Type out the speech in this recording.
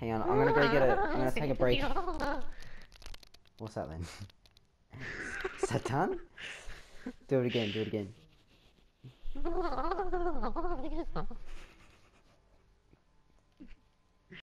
Hang on, I'm gonna go get I'm gonna take a break. What's that then? Satan? Do it again, do it again.